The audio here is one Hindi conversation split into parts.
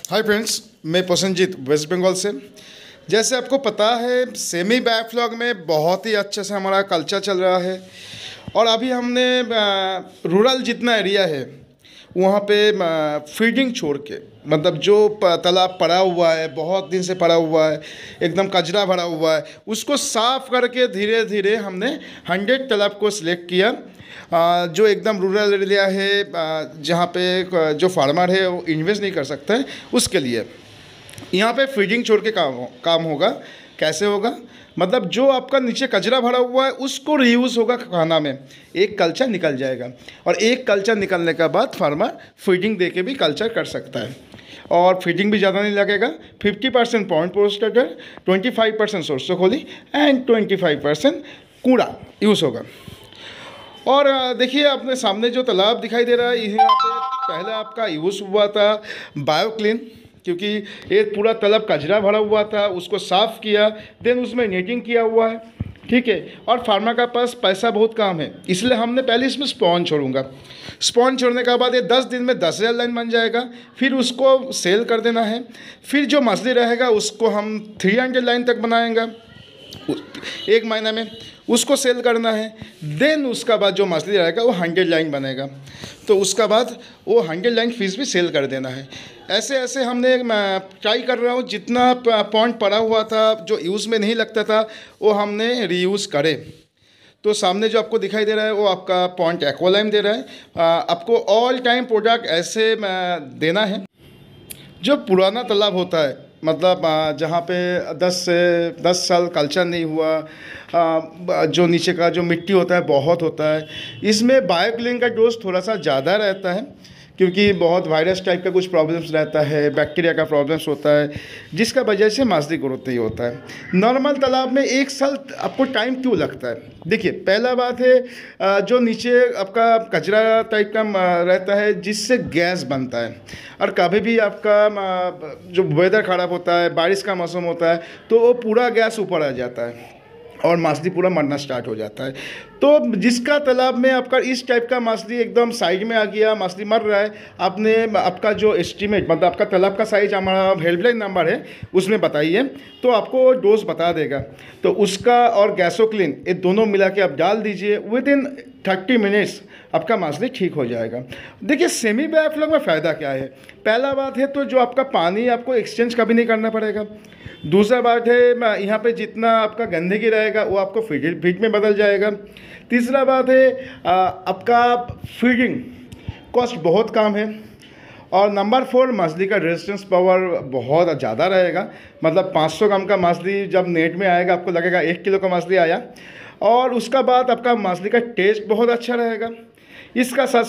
हाय फ्रेंड्स, मैं प्रसन्नजीत वेस्ट बंगाल से। जैसे आपको पता है, सेमी बायोफ्लॉग में बहुत ही अच्छे से हमारा कल्चर चल रहा है। और अभी हमने रूरल जितना एरिया है वहाँ पे फीडिंग छोड़ के, मतलब जो तालाब पड़ा हुआ है, बहुत दिन से पड़ा हुआ है, एकदम कचरा भरा हुआ है, उसको साफ़ करके धीरे धीरे हमने 100 तालाब को सिलेक्ट किया। जो एकदम रूरल एरिया है, जहाँ पे जो फार्मर है वो इन्वेस्ट नहीं कर सकता है, उसके लिए यहाँ पे फीडिंग छोड़ के काम होगा। कैसे होगा? मतलब जो आपका नीचे कचरा भरा हुआ है उसको रीयूज़ होगा खाना में, एक कल्चर निकल जाएगा। और एक कल्चर निकलने के बाद फार्मर फीडिंग दे के भी कल्चर कर सकता है। और फीडिंग भी ज़्यादा नहीं लगेगा। 50% पॉइंट पोस्टर, 25% सरसों खोली एंड 25% कूड़ा यूज़ होगा। और देखिए, अपने सामने जो तालाब दिखाई दे रहा है, यहाँ पे पहले आपका यूज़ हुआ था बायोक्लीन, क्योंकि ये पूरा तालाब कचरा भरा हुआ था, उसको साफ़ किया, देन उसमें नेटिंग किया हुआ है, ठीक है। और फार्मर का पास पैसा बहुत कम है, इसलिए हमने पहले इसमें स्पॉन्ज छोड़ूंगा। स्पॉन्ज छोड़ने के बाद ये 10 दिन में 10,000 लाइन बन जाएगा। फिर उसको सेल कर देना है। फिर जो मछली रहेगा उसको हम 300 लाइन तक बनाएंगे एक महीना में, उसको सेल करना है। देन उसका बाद जो मछली रहेगा वो 100 लाइन बनेगा, तो उसका बाद वो 100 लाइन फिश भी सेल कर देना है। ऐसे ऐसे हमने ट्राई कर रहा हूँ, जितना पॉइंट पड़ा हुआ था जो यूज़ में नहीं लगता था वो हमने रीयूज़ करे। तो सामने जो आपको दिखाई दे रहा है वो आपका पॉइंट एक्वालाइम दे रहा है। आपको ऑल टाइम प्रोडक्ट ऐसे देना है। जो पुराना तालाब होता है, मतलब जहाँ पे 10 साल कल्चर नहीं हुआ, जो नीचे का जो मिट्टी होता है बहुत होता है, इसमें बायोक्लीन का डोज थोड़ा सा ज़्यादा रहता है, क्योंकि बहुत वायरस टाइप का कुछ प्रॉब्लम्स रहता है, बैक्टीरिया का प्रॉब्लम्स होता है, जिसका वजह से मछली ग्रोथ नहीं होता है। नॉर्मल तालाब में 1 साल आपको टाइम क्यों लगता है? देखिए, पहला बात है, जो नीचे आपका कचरा टाइप का रहता है जिससे गैस बनता है। और कभी भी आपका जो वेदर ख़राब होता है, बारिश का मौसम होता है, तो वो पूरा गैस ऊपर आ जाता है और मछली पूरा मरना स्टार्ट हो जाता है। तो जिसका तालाब में आपका इस टाइप का मछली एकदम साइड में आ गया, मछली मर रहा है, आपने आपका जो एस्टीमेट, मतलब आपका तालाब का साइज हमारा हेल्पलाइन नंबर है उसमें बताइए, तो आपको डोज बता देगा। तो उसका और गैसोक्लीन ये दोनों मिला के आप डाल दीजिए, विद इन 30 मिनट्स आपका मछली ठीक हो जाएगा। देखिए, सेमी बायोफ्लॉग में फ़ायदा क्या है? पहला बात है तो जो आपका पानी आपको एक्सचेंज कभी नहीं करना पड़ेगा। दूसरा बात है, यहाँ पे जितना आपका गंदगी रहेगा वो आपको फीड में बदल जाएगा। तीसरा बात है, आपका फीडिंग कॉस्ट बहुत कम है। और नंबर 4, मछली का रेजिस्टेंस पावर बहुत ज़्यादा रहेगा। मतलब 500 ग्राम का मछली जब नेट में आएगा आपको लगेगा 1 किलो का मछली आया। और उसका बाद आपका मछली का टेस्ट बहुत अच्छा रहेगा। इसका साथ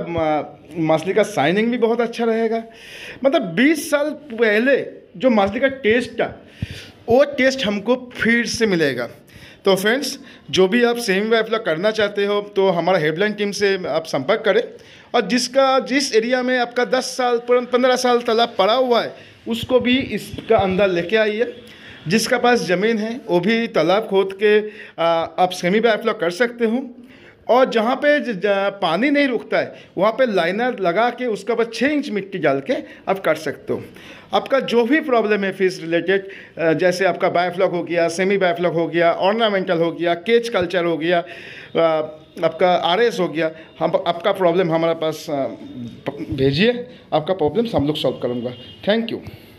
साथ मछली का शाइनिंग भी बहुत अच्छा रहेगा। मतलब 20 साल पहले जो मछली का टेस्ट था वो टेस्ट हमको फिर से मिलेगा। तो फ्रेंड्स, जो भी आप सेमी बायोफ्लॉग करना चाहते हो तो हमारा हेल्पलाइन टीम से आप संपर्क करें। और जिस एरिया में आपका 10 साल 15 साल तालाब पड़ा हुआ है उसको भी इसका अंदर लेके आइए। जिसका पास ज़मीन है वो भी तालाब खोद के आप सेमी बायोफ्लॉग कर सकते हो। और जहाँ पे पानी नहीं रुकता है वहाँ पे लाइनर लगा के उसके बाद 6 इंच मिट्टी डाल के आप कर सकते हो। आपका जो भी प्रॉब्लम है फिश रिलेटेड, जैसे आपका बायोफ्लॉग हो गया, सेमी बायोफ्लॉग हो गया, ऑर्नामेंटल हो गया, केज कल्चर हो गया, आपका RS हो गया, हम आपका प्रॉब्लम हमारे पास भेजिए, आपका प्रॉब्लम हम लोग सॉल्व करूँगा। Thank you.